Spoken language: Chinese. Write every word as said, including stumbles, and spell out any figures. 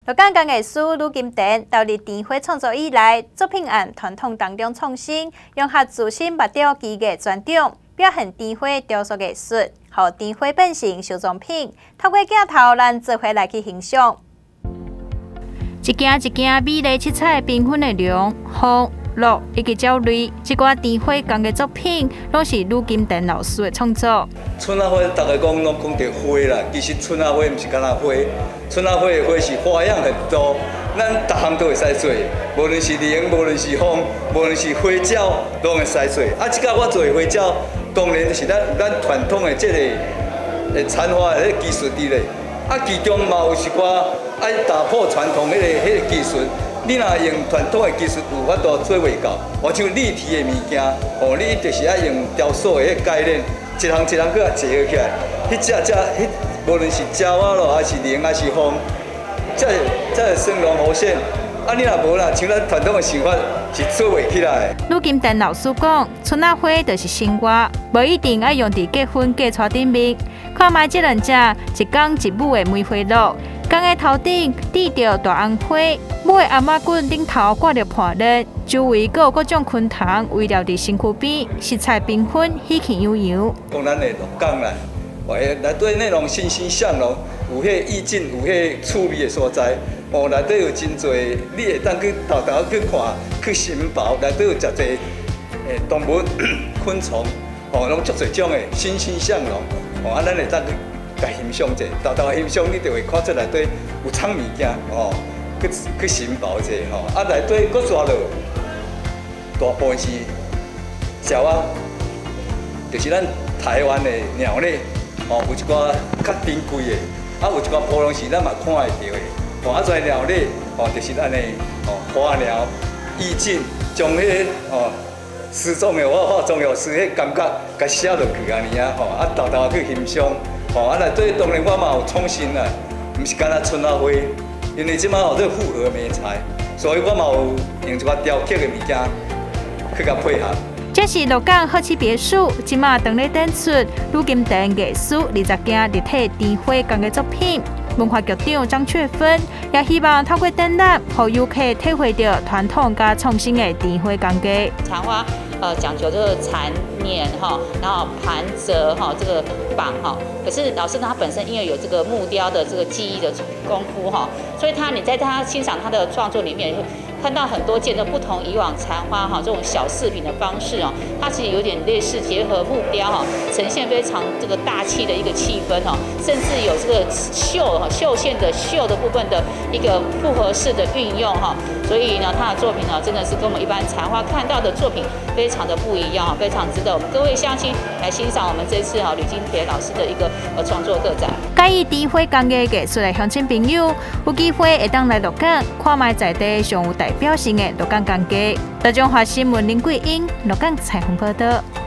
鹿港工艺师吕金田投入电花创作以来，作品按传统当中创新，融合自身目雕技艺专长，表现电花雕塑艺术，互电花变成收藏品。透过镜头，咱做伙来去欣赏。一件一件美丽七彩缤纷的龙、风、鹿以及鸟类，一寡电花工艺作品，拢是吕金田老师的创作。 春仔花，大家讲拢讲着花啦，其实春仔花毋是干那花，春仔花的花是花样很多，咱逐项都会使做，无论是龙，无论是风，无论是花鸟，拢会使做。啊，即个我做的花鸟，当然就是咱咱传统的即个诶产花的技术伫咧。啊，其中嘛有一寡爱打破传统迄个迄个技术。你若用传统的技术有法度做袂到，我像立体的物件，哦，你就是爱用雕塑的迄个概念，一项一项去啊结合起来。迄只只迄无论是鸟啊咯，还是龙还是风，这这生龙活现。啊，你若无啦，像咱传统的想法是做袂起来。 吕金田老师讲，春仔花就是生活，无一定爱用伫结婚嫁娶顶面。看卖这两只一公一母的梅花鹿。公的头顶戴着大红花，母的阿嬷棍顶头挂着破链，周围阁有各种昆虫围绕伫身躯边，色彩缤纷，喜气洋洋。 讲咱的鹿港啦，哦，内底内容欣欣向荣，有迄意境，有迄趣味的所在。哦，内底有真侪，你会当去偷偷去看，去寻宝，内底有真侪诶动物、昆虫，哦，拢足侪种的，欣欣向荣。哦，啊，咱会当去。甲欣赏者，豆豆欣赏，你就会看出内底有藏物件哦，去去寻宝者吼。啊，内底佫抓落大部分是鸟啊，就是咱台湾的鸟类哦，有一寡较珍贵的，啊有一寡普通是咱嘛看会到的。哦，啊，跩鸟类哦，就是咱的哦花鸟意境，将迄哦诗中的我化妆药师迄感觉，甲写落去安尼啊吼，啊豆豆去欣赏。哦，啊内底当然我嘛有创新啦，毋是干那春仔花，因为即摆有这复合媒材，所以我嘛有用一寡雕刻的物件去甲配合。 这是鹿港好市别墅，即马当咧展出吕金田艺术二十件立体电花工艺作品。文化局长张雀芬也希望透过展览，让游客体会到传统加创新的电花工艺。 蚕花呃讲究这个缠捻哈，然后盘折哈，这个绑哈。可是老师他本身因为有这个木雕的这个技艺的功夫哈，所以他你在他欣赏他的创作里面，会看到很多件的不同以往蚕花哈这种小饰品的方式哦，它其实有点类似结合木雕哈，呈现非常这个大气的一个气氛哈，甚至有这个绣哈绣线的绣的部分的一个复合式的运用哈，所以呢他的作品呢真的是跟我们一般蚕花看到的作品非常的不一样哈，非常值得我们各位乡亲来欣赏我们这次哈吕金田老师的一个呃创作个展。 介意电花工艺艺术的乡亲朋友，有机会会当来鹿港看卖在地上有代表性的鹿港工艺。大中华新闻林桂英，鹿港采访报道。